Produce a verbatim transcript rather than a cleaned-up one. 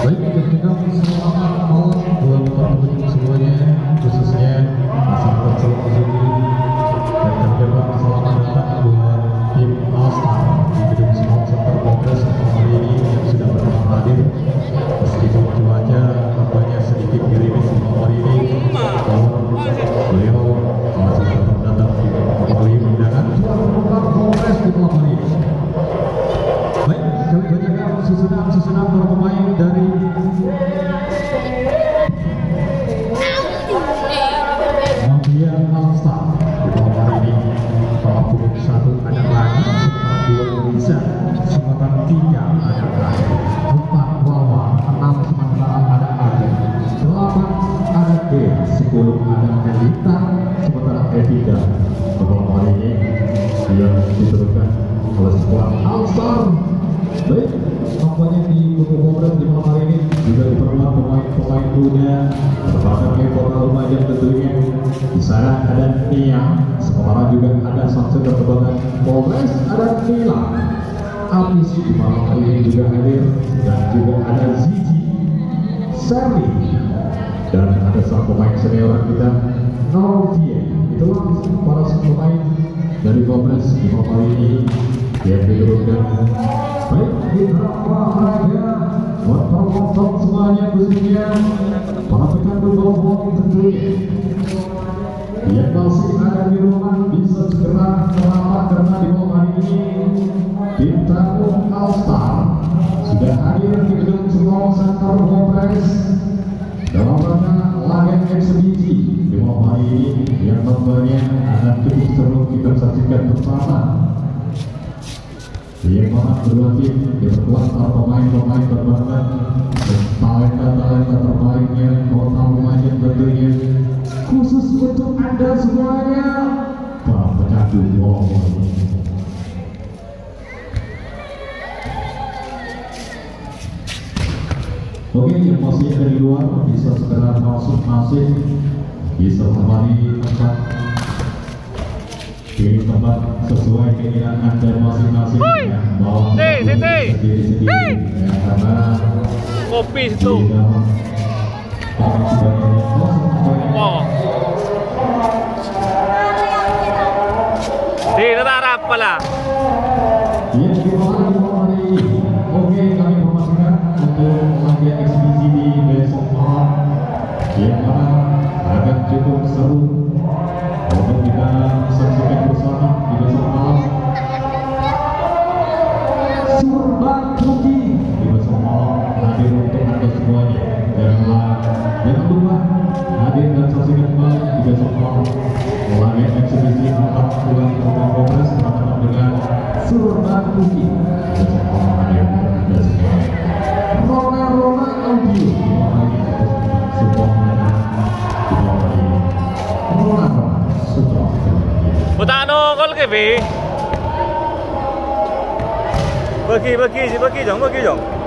Baik, kita selamat malam buat teman-teman semuanya, khususnya sahabat Solo Zumi, dan terdapat selamat datang buat tim All-Star di gedung Small Center Kongres hari ini yang sudah berkenan hadir. Meskipun cuaca tampaknya sedikit gerimis di malam hari ini, namun beliau masih tetap datang di kembali undangan buat Kongres di malam hari ini. Baik, kami bacakan susunan-susunan para pemain dari Mafia All-Star di malam hari ini. Nomor punggung satu ada lagi, Sumatera dua Indonesia, Sumatera tiga ada lagi, empat Wawa, enam Sumatera ada Arden, delapan ada D, sepuluh ada Elita, Sumatera E tiga. Malam hari ini yang diturunkan oleh skuad All-Star. Baik, nampaknya di Kupu Kongres di malam hari ini juga diperlukan pemain-pemain muda berbagai kota Lumajang tentunya. Di sana ada Nia, sementara juga ada Samsul terbangan Kongres, ada Nila, Apis di malam hari ini juga hadir, dan juga ada Zizi, Sally, dan ada sang pemain senior kita Novia. Itulah para pemain dari Kongres di malam hari ini yang diturunkan. Baik, kita olahraga buat para penonton semuanya, khususnya para pecandu bola tentunya yang masih ada di rumah bisa segera merapat, karena di malam hari ini tim tamu All-Star sudah hadir di gedung Small Center Kongres dalam rangka laga eksebisi di malam hari ini yang tentunya akan cukup seru kita saksikan bersama. Yang mana kedua tim diperkuat para pemain-pemain berbakat dan talenta-talenta terbaiknya kota Lumajang tentunya, khusus untuk Anda semuanya para pecandu bola. Oke, yang masih ada di luar bisa segera masuk-masuk, bisa kembali tempat di tempat sesuai keinginan Anda masing-masing. Ya, bawa sendiri-sendiri ya, karena kopi itu oh di Tarap pala. Ya, gimana hari ini? Oke, kami memastikan untuk lagi eksibisi di besok malam yang mana akan cukup seru untuk kita saksikan bersama di besok malam. Surban Putih di besok malam hadir untuk Anda semuanya. Janganlah jangan lupa hadir dan saksikan kembali di besok malam laga eksibisi empat bulan program Kongres bersama dengan Surban Putih. Besok malam hadir Anda semuanya. Rona Rona Audio di malam hari ini sebuah menang di malam hari ini. Rona Rona Butano kol ke be bagi bagi bagi jong bagi jong